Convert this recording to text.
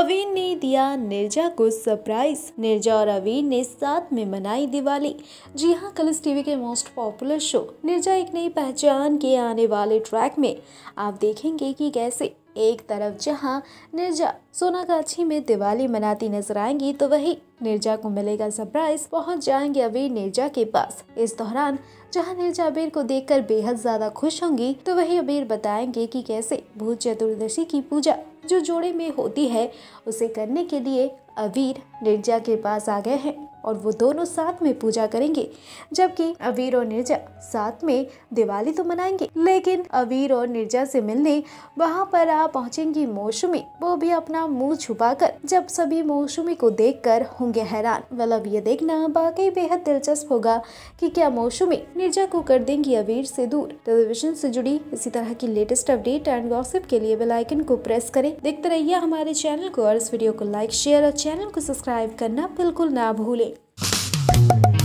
अवीर ने दिया नीरजा को सरप्राइज। नीरजा और अवीर ने साथ में मनाई दिवाली। जी हाँ, कलर्स टीवी के मोस्ट पॉपुलर शो नीरजा एक नई पहचान के आने वाले ट्रैक में आप देखेंगे कि कैसे एक तरफ जहां नीरजा सोनागाछी में दिवाली मनाती नजर आएंगी, तो वही नीरजा को मिलेगा सरप्राइज। पहुंच जाएंगे अवीर नीरजा के पास। इस दौरान जहां नीरजा अबीर को देखकर बेहद ज्यादा खुश होंगी, तो वही अबीर बताएंगे कि कैसे भूत चतुर्दशी की पूजा जो जोड़े में होती है उसे करने के लिए अबीर नीरजा के पास आ गए हैं और वो दोनों साथ में पूजा करेंगे। जबकि अबीर और नीरजा साथ में दिवाली तो मनाएंगे, लेकिन अबीर और नीरजा से मिलने वहां पर आ पहुंचेंगी मौसमी। वो भी अपना मुंह छुपाकर। जब सभी मौसमी को देखकर होंगे हैरान। मतलब ये देखना बाकी बेहद दिलचस्प होगा कि क्या मौसमी नीरजा को कर देंगी अबीर से दूर। टेलीविजन से जुड़ी इसी तरह की लेटेस्ट अपडेट एंड गॉसिप के लिए बेल आइकन को प्रेस करें। देखते रहिए हमारे चैनल को और इस वीडियो को लाइक, शेयर और चैनल को सब्सक्राइब करना बिल्कुल ना भूलें।